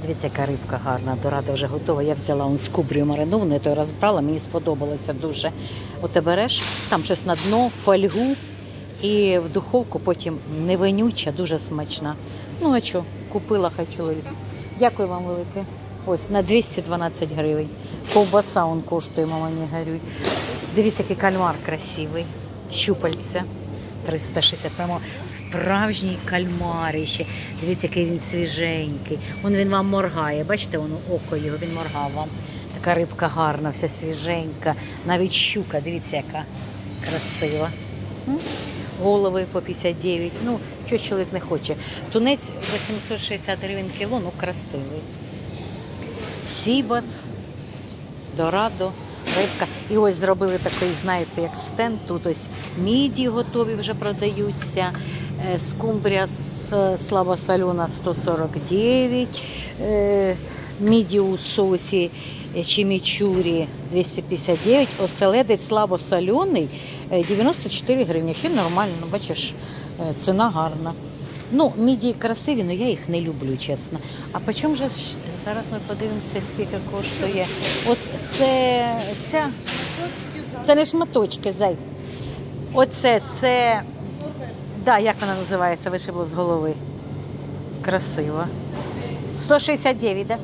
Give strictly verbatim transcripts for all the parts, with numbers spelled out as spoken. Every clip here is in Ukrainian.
Дивіться, яка рибка гарна, дорада вже готова. Я взяла он скумбрію мариновану, я той раз брала, мені сподобалося дуже. От ти береш, там щось на дно, фольгу і в духовку, потім невинюча, дуже смачна. Ну а що, купила, хай чоловік. Дякую вам велике. Ось, на двісті дванадцять гривень. Ковбаса он коштує, мама не горюй. Дивіться, який кальмар красивий. Щупальця. триста шістдесят, прямо справжній кальмарище. Дивіться, який він свіженький. Вон він вам моргає. Бачите, воно око його, він моргав вам. Така рибка гарна, вся свіженька. Навіть щука, дивіться, яка красива. Голови по п'ятдесят дев'ять. Ну, щось чоловік не хоче. Тунець вісімсот шістдесят гривень кіло, ну красивий. Сібас, дорадо, рибка. І ось зробили такий, знаєте, як стенд. Тут ось міді готові вже продаються. Скумбрія слабосолена сто сорок дев'ять. Міді у соусі чимічурі двісті п'ятдесят дев'ять. Оселедець слабосолений дев'яносто чотири гривні. Ще нормально, бачиш, ціна гарна. Ну, міді красиві, але я їх не люблю, чесно. А по чому же, зараз ми подивимося, скільки коштує. От це, ця, це не шматочки, зай. Оце, це, да, як вона називається, вишибло з голови. Красиво. сто шістдесят дев'ять, да?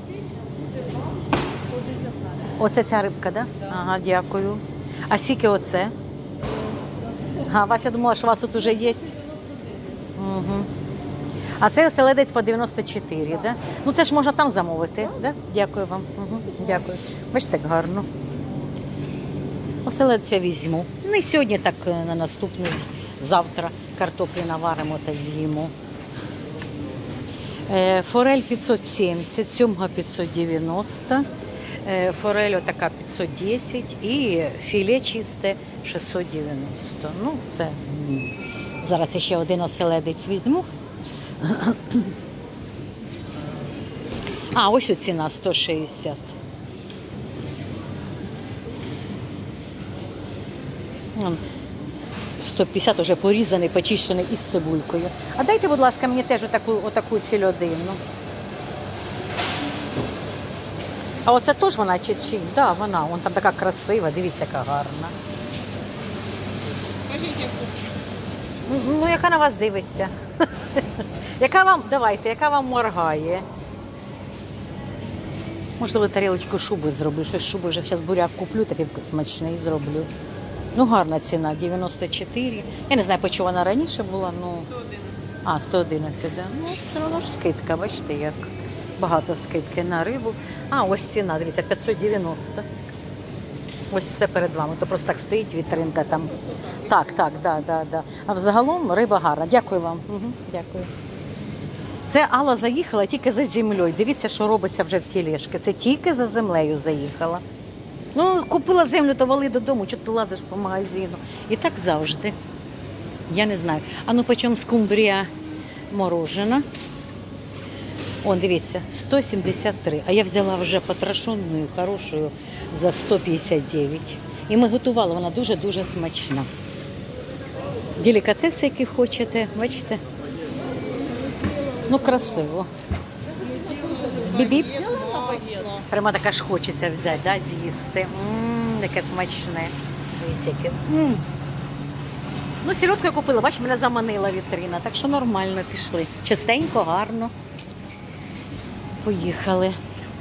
Оце ця рибка, да? Ага, дякую. А скільки оце? А, Вася думала, що у вас тут вже є. Угу. А цей оселедець по дев'яносто чотири, да? Ну це ж можна там замовити, да? Дякую вам. Угу. Дякую. Бачите, так гарно. Оселедця я візьму. Не сьогодні, так на наступний, завтра картоплі наваримо та з'їмо. Е, форель п'ятсот сімдесят, сьомга п'ятсот дев'яносто, е, форель отака п'ятсот десять і філе чисте шістсот дев'яносто. Ну, це... Зараз ще один оселедець візьму. А, ось ціна сто шістдесят. сто п'ятдесят вже порізаний, почищений із цибулькою. А дайте, будь ласка, мені теж отаку, отаку сільодину. А оце теж вона чи чи? Да, вона. Вон там така красива, дивіться, яка гарна. Ну, яка на вас дивиться? Яка вам, давайте, яка вам моргає? Можливо, тарілочку шуби зроблю. Щось шуби вже зараз буряк куплю, такий смачний зроблю. Ну, гарна ціна, дев'яносто чотири. Я не знаю, по чому вона раніше була, ну... А, сто одинадцять, да. Ну, все одно ж скидка, бачите, як багато скидки на рибу. А, ось ціна, дивіться, п'ятсот дев'яносто. Ось все перед вами, то просто так стоїть вітринка там. Так, так, да, да, да. А взагалом риба гарна. Дякую вам. Угу, дякую. Це Алла заїхала тільки за землею. Дивіться, що робиться вже в тележці. Це тільки за землею заїхала. Ну, купила землю, то вали додому, чого ти лазиш по магазину. І так завжди. Я не знаю. А ну, по чому скумбрія морожена? О, дивіться, сто сімдесят три. А я взяла вже потрошену, хорошу, за сто п'ятдесят дев'ять. І ми готували, вона дуже-дуже смачна. Делікатеси, які хочете, бачите? Ну, красиво. Бібі. Прямо така ж хочеться взяти, да, з'їсти. Ммм, яке смачне. Дивіться, яке. Ммм. Ну, сільодку я купила, бач, мене заманила вітрина, так що нормально пішли. Чистенько, гарно. Поїхали.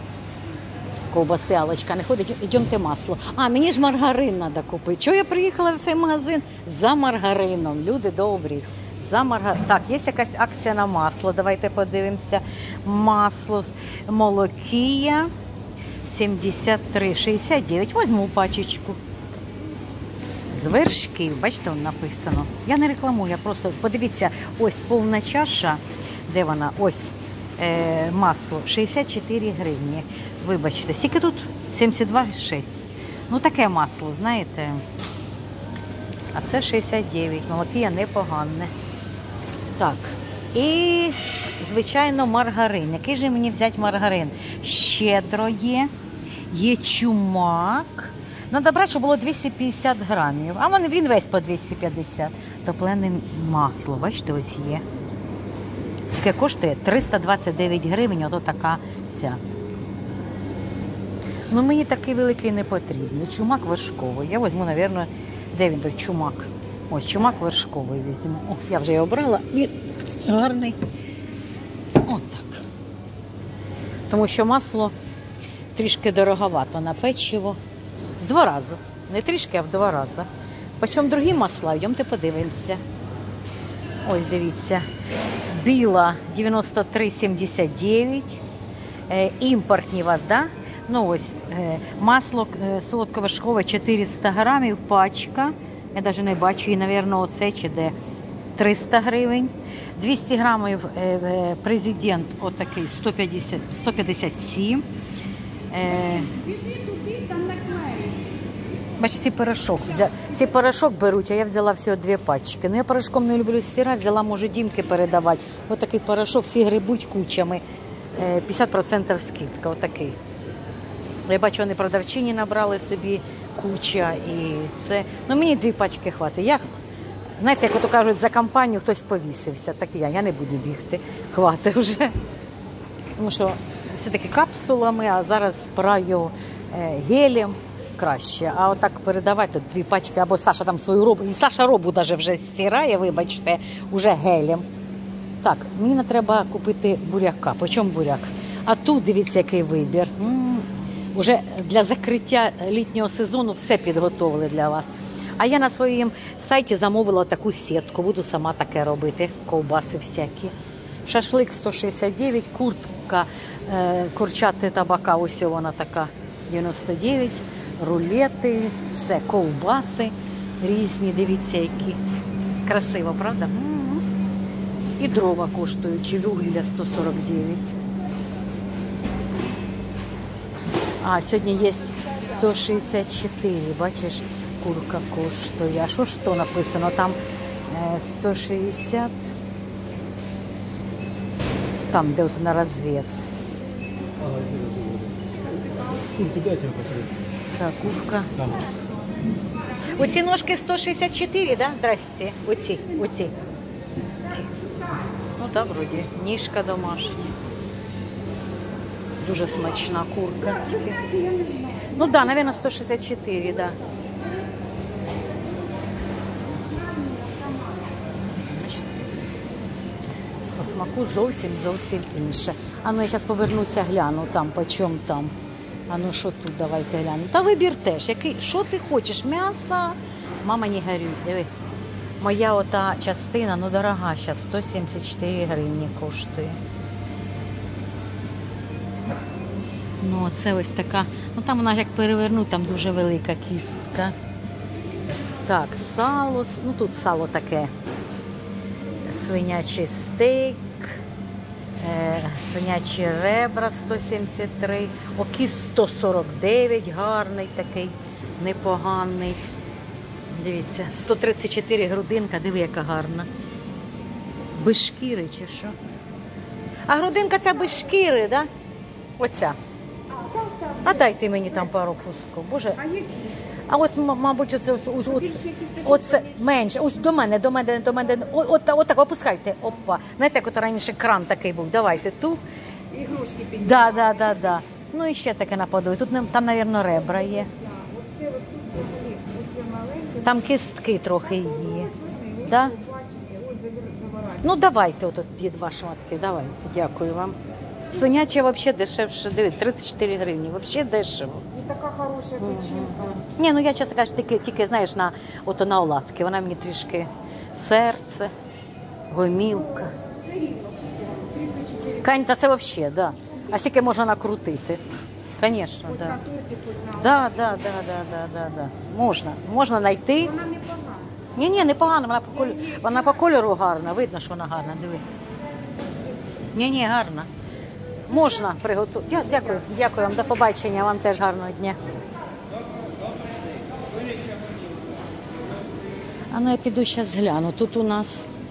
Ковбаси, Аллочка не ходить, йдемте масло. А, мені ж маргарин треба купити. Чого я приїхала в цей магазин? За маргарином. Люди добрі. За маргарин. Так, є якась акція на масло. Давайте подивимося. Масло Молокія сімдесят три шістдесят дев'ять. Возьму пачечку. З вершків. Бачите, воно написано. Я не рекламую, я просто... Подивіться, ось повна чаша. Де вона? Ось. Е, масло шістдесят чотири гривні. Вибачте, скільки тут? сімдесят два шість. Ну таке масло, знаєте. А це шістдесят дев'ять. Молокія непогане. Так. І, звичайно, маргарин. Який же мені взяти маргарин? Щедро є. Є чумак. Треба брати, щоб було двісті п'ятдесят грамів. А він весь по двісті п'ятдесят. Топлене масло. Бачите, ось є. Скільки коштує? триста двадцять дев'ять гривень, ото така ця. Ну, мені такий великий не потрібен. Чумак вершковий. Я візьму, мабуть, де він той чумак? Ось, чумак вершковий візьму. О, я вже його обрала. Він гарний. От так. Тому що масло трішки дороговато на печиво. В два рази. Не трішки, а в два рази. Почому другі масла? Йдемте подивимося. Ось, дивіться. Біла дев'яносто три сімдесят дев'ять. Е, імпортні у вас, да? Ну ось, е, масло е, солодковершкове чотириста грамів, пачка. Я навіть не бачу, і, мабуть, оце чи де. триста гривень. двісті грамів е, е, президент, отакий, сто п'ятдесят, сто п'ятдесят сім. Е, Біжи туди, там наклеїть. Бачите, всі порошок. Взя... Всі порошок беруть, а я взяла всього дві пачки. Ну, я порошком не люблю стирати, взяла, можу Дімки передавати. Ось такий порошок, всі грибуть кучами. п'ятдесят відсотків скидка, отакий. Я бачу, вони продавчині набрали собі куча і це. Ну, мені дві пачки хватить. Я, знаєте, як ото кажуть, за компанію хтось повісився. Так і я, я не буду бігти. Хватить вже. Тому що все-таки капсулами, а зараз праю гелем. Краще. А отак передавати тут дві пачки, або Саша там свою робу. І Саша робу навіть вже стирає, вибачте, уже гелем. Так, мені треба купити буряка. По чому буряк? А тут, дивіться, який вибір. М-м, уже для закриття літнього сезону все підготовили для вас. А я на своєму сайті замовила таку сітку. Буду сама таке робити. Ковбаси всякі. Шашлик сто шістдесят дев'ять, куртка е, курчати табака, ось вона така, дев'яносто дев'ять. Рулети, все, ковбаси різні, дивіться, які. Красиво, правда? М-м-м. І дрова коштують, чи вугілля сто сорок дев'ять. А, сьогодні є сто шістдесят чотири, бачиш, курка коштує. А що ж то написано? Там е, сто шістдесят, там, де от на розвес. Курку дайте посмотреть. Так, курка. Там. Оці ножки сто шістдесят чотири, да? Здрасте. Оці, оці. Ну так, вроді. Ніжка домашня. Дуже смачна курка. Ну так, да, мабуть, сто шістдесят чотири, да. По смаку зовсім, зовсім інше. А ну я зараз повернуся, гляну там, по чому там. А ну що тут, давайте глянемо. Та вибір теж. Який, що ти хочеш? М'ясо? Мама, не горюй. Диви. Моя ота частина, ну дорога, зараз сто сімдесят чотири гривні коштує. Ну, це ось така. Ну там вона як перевернуть, там дуже велика кістка. Так, сало. Ну тут сало таке. Свинячий стейк. Свинячі ребра сто сімдесят три, окіс сто сорок дев'ять, гарний такий, непоганий. Дивіться, сто тридцять чотири грудинка, диви, яка гарна. Без шкіри чи що? А грудинка ця без шкіри, да? Оця. А дайте мені там пару кусків. Боже. А які? А ось, мабуть, оце, ось, оце, оце менше. Ось до мене, до мене, до мене. От, от так, опускайте. Опа. Знаєте, як от раніше кран такий був. Давайте ту. Ігрушки підняли. Да, да, да, да. Ну і ще таке наподобі. Тут там, мабуть, ребра є. Оце от тут взагалі, ось маленьке. Там кістки трохи є. Ось Да? бачите, ось завирають. Ну давайте, от є два шматки. Давайте. Дякую вам. Свиняче взагалі дешевше. Дивіться, тридцять чотири гривні. Взагалі дешево. І така хороша печінка. Ні, ну я чесно кажу, тільки, тільки знаєш, на, ото на оладки. Вона мені трішки серце, гомілка. Сиріла, скільки? тридцять чотири. Кань, та це взагалі, да. А скільки можна накрутити? Звісно, Хоч да. на торті, хоч на... Да, да, да, да, да, да, да. Можна. Можна знайти. Вона не погана. Ні, ні, не погано, вона по кольору, вона по кольору гарна, видно, що вона гарна, диви. Ні, ні, гарна. Можна приготувати. Дя- Дякую, дякую вам, до побачення, вам теж гарного дня. А ну я піду зараз гляну. Тут у нас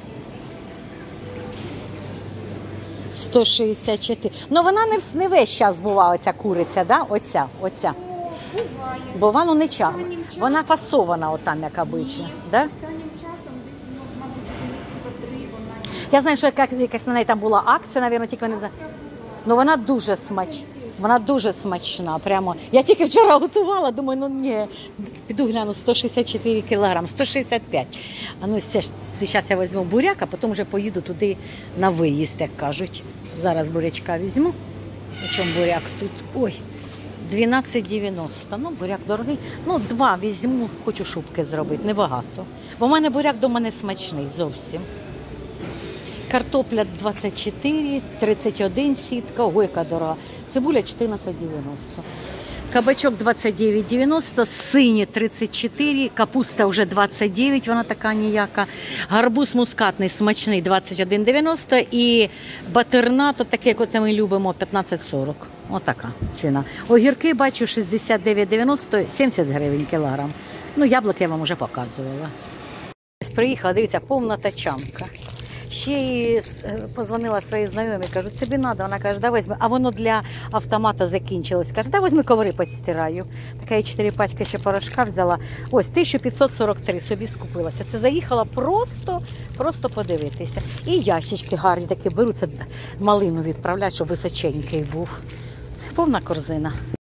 сто шістдесят чотири. Ну вона не, вс- не весь час буває оця куриця, да? Оця, оця. Буває. Бува, ну не час. Останнім часом- Вона фасована отам, як обично, да? Останнім часом десь, ну, мабуть, місяця три вона Я знаю, що яка- якась на неї там була акція, мабуть, тільки не знаю. Ну вона дуже смач... вона дуже смачна. Прямо. Я тільки вчора готувала, думаю, ну ні, піду гляну, сто шістдесят чотири кілограми, сто шістдесят п'ять. А ну, зараз я візьму буряк, а потім вже поїду туди на виїзд, як кажуть. Зараз бурячка візьму. Причому буряк тут, ой, дванадцять дев'яносто. Ну, буряк дорогий. Ну, два візьму, хочу шубки зробити, небагато. Бо в мене буряк дома не смачний зовсім. Картопля двадцять чотири, тридцять один сітка, ой, яка дорога. Цибуля чотирнадцять дев'яносто. Кабачок двадцять дев'ять дев'яносто, сині тридцять чотири, капуста вже двадцять дев'ять, вона така ніяка. Гарбуз мускатний смачний двадцять один дев'яносто і батернат, от таке, як от ми любимо, п'ятнадцять сорок. Отака ціна. Огірки бачу шістдесят дев'ять дев'яносто, сімдесят гривень кілограм. Ну, яблук я вам вже показувала. Приїхала, дивіться, повна тачанка. Ще й позвонила своїй знайомій, кажу, тобі треба, вона каже, да візьми, а воно для автомата закінчилось. Каже, да візьми, коври постираю. Така я чотири пачки ще порошка взяла. Ось, тисяча п'ятсот сорок три собі скупилася. Це заїхала просто, просто подивитися. І ящички гарні такі беруться, малину відправляють, щоб височенький був. Повна корзина.